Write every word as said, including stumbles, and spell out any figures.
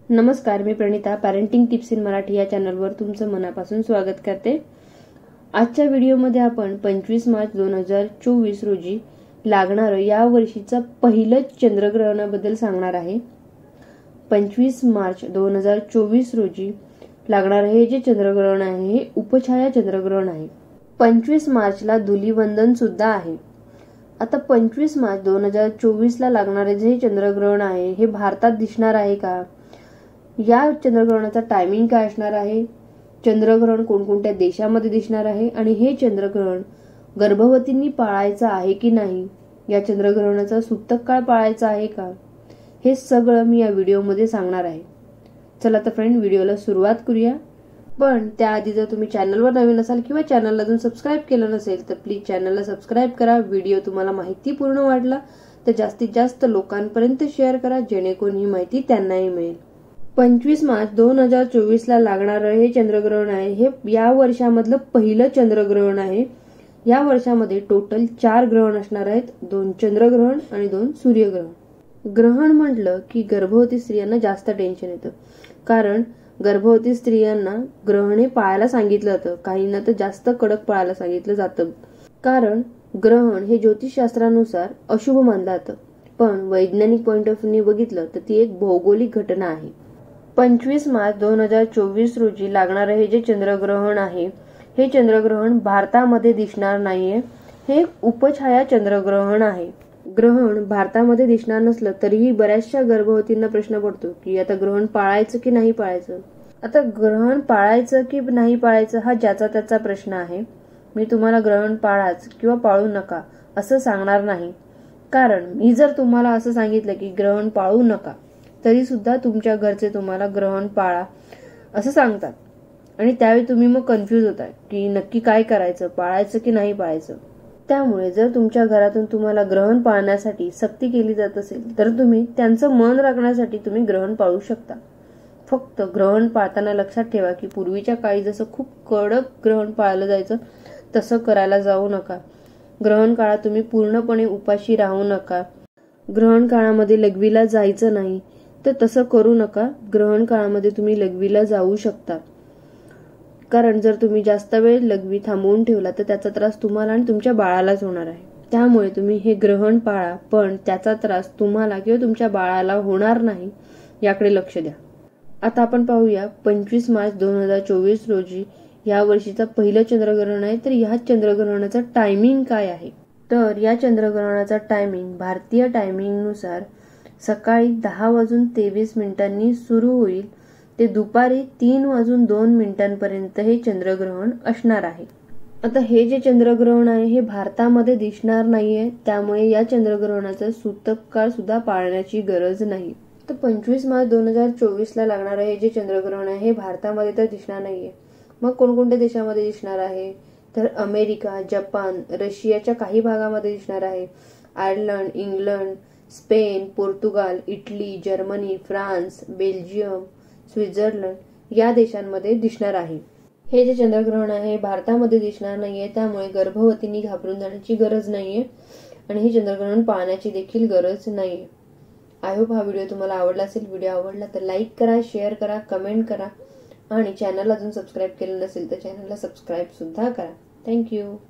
नमस्कार, मी Pranita parenting tips in Marathi या चॅनलवर तुमचं मनापासून स्वागत करते। आजच्या व्हिडिओमध्ये आपण पंचवीस मार्च दोन हजार चोवीस रोजी लागणारं या वर्षीचं पहिलं चंद्रग्रहणाबद्दल सांगणार आहे। पंचवीस मार्च दोन हजार चोवीस रोजी लागणारं हे जे चंद्रग्रहण आहे हे उपछाया चंद्रग्रहण आहे। पंचवीस मार्चला धुलीवंदन सुद्धा आहे। आता पंचवीस मार्च दोन हजार चोवीस ला लागणारे जे चंद्रग्रहण आहे हे भारतात दिसणार आहे का, या चंद्रग्रहणाचा टायमिंग काय असणार आहे, चंद्रग्रहण कोणकोणत्या देशामध्ये दिसणार आहे आणि हे चंद्रग्रहण गर्भवतींनी पाळायचं आहे की नाही, या चंद्रग्रहणाचा सूतक काळ पाळायचा आहे का, हे सगळं मी या व्हिडिओमध्ये सांगणार आहे। चला तर फ्रेंड, व्हिडिओला सुरुवात करूया। पण त्याआधी जर तुम्ही चॅनलवर नवीन असाल किंवा चॅनलला अजून सबस्क्राइब केलं नसेल तर प्लीज चॅनलला सबस्क्राइब करा। व्हिडिओ तुम्हाला माहितीपूर्ण वाटला तर जास्तीत जास्त लोकांपर्यंत शेअर करा, जेणेकरून ही माहिती त्यांनाही मिळेल। पंचवीस मार्च दोन हजार चोवीस ला लागणारं हे चंद्रग्रहण आहे हे या वर्षामधलं पहिलं चंद्रग्रहण आहे। या वर्षामध्ये टोटल चार ग्रहण असणार आहेत, दोन चंद्रग्रहण आणि दोन सूर्यग्रहण। ग्रहण म्हटलं की गर्भवती स्त्रियांना जास्त टेन्शन येतं, कारण गर्भवती स्त्रियांना ग्रहणे पाळायला सांगितलं जातं, काहींना तर जास्त कडक पाळायला सांगितलं जातं, कारण ग्रहण हे ज्योतिषशास्त्रानुसार अशुभ मानलं जातं। पण वैज्ञानिक पॉइंट ऑफ व्ह्यू बघितलं तर ती एक भौगोलिक घटना आहे। पंचवीस मार्च दोन हजार चोवीस रोजी लागणारं हे जे चंद्रग्रहण आहे हे चंद्रग्रहण भारतामध्ये दिसणार नाहीये, हे उपछाया चंद्रग्रहण आहे। ग्रहण भारतामध्ये दिसणार नसलं तरीही बऱ्याचशा गर्भवतींना प्रश्न पडतो की आता ग्रहण पाळायचं की नाही पाळायचं। आता ग्रहण पाळायचं की नाही पाळायचं हा ज्याचा त्याचा प्रश्न आहे। मी तुम्हाला ग्रहण पाळाच किंवा पाळू नका असं सांगणार नाही, कारण मी जर तुम्हाला असं सांगितलं की ग्रहण पाळू नका तरी सुद्धा तुमच्या घरचे तुम्हाला ग्रहण पाळा असं सांगतात आणि त्यावेळी तुम्ही मग कन्फ्यूज होताय की नक्की काय करायचं, पाळायचं की नाही पाळायचं। त्यामुळे जर तुमच्या घरातून तुम्हाला ग्रहण पाळण्यासाठी सक्ती केली जात असेल तर तुम्ही त्यांचं मन राखण्यासाठी तुम्ही ग्रहण पाळू शकता। फक्त ग्रहण पाळताना लक्षात ठेवा की पूर्वीच्या काळी जसं खूप कडक ग्रहण पाळलं जायचं तसं करायला जाऊ नका। ग्रहण काळात तुम्ही पूर्णपणे उपाशी राहू नका। ग्रहण काळामध्ये लघवीला जायचं नाही तर तसं करू नका। ग्रहण काळामध्ये तुम्ही लघवीला जाऊ शकता, कारण जर तुम्ही जास्त वेळ लघवी थांबवून ठेवला तर त्याचा त्रास तुम्हाला आणि तुमच्या बाळालाच होणार आहे। त्यामुळे तुम्ही हे ग्रहण पाळा, पण त्याचा त्रास तुम्हाला किंवा तुमच्या बाळाला होणार नाही याकडे लक्ष द्या। आता आपण पाहूया पंचवीस मार्च दोन हजार चोवीस रोजी या वर्षीचा पहिलं चंद्रग्रहण आहे, तर या चंद्रग्रहणाचं टायमिंग काय आहे। तर या चंद्रग्रहणाचा टायमिंग भारतीय टायमिंग नुसार सकाळी दहा वाजून तेवीस मिनिटांनी सुरू होईल ते दुपारी तीन वाजून दोन मिनिटांपर्यंत हे चंद्रग्रहण असणार आहे। आता हे जे चंद्रग्रहण आहे हे भारतामध्ये दिसणार नाहीये, त्यामुळे या चंद्रग्रहणाचा सूतक काळ सुद्धा पाळण्याची गरज नाही। तर पंचवीस मार्च दोन हजार चोवीस ला लागणारं हे जे चंद्रग्रहण आहे हे भारतामध्ये तर दिसणार नाहीये। मग कोणकोणत्या देशामध्ये दिसणार आहे, तर अमेरिका, जपान, रशियाच्या काही भागामध्ये दिसणार आहे, Ireland, England, Spain, Portugal, Italy, Germany, France, Belgium, Switzerland या देशांमध्ये दिसणार आहे। हे जे चंद्रग्रहण आहे भारतामध्ये दिसणार नाहीये, त्यामुळे गर्भवतींनी घाबरून जाण्याची गरज नाहीये आणि हे चंद्रग्रहण पाळण्याची देखील गरज नाहीये। आय होप हा व्हिडिओ तुम्हाला आवडला असेल। व्हिडिओ आवडला तर लाईक करा, शेअर करा, कमेंट करा आणि चॅनलला अजून सबस्क्राईब केलं नसेल तर चॅनलला सबस्क्राईब सुद्धा करा। थँक्यू।